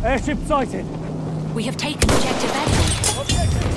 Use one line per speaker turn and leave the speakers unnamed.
Airship sighted.
We have taken objective Edward.
Objective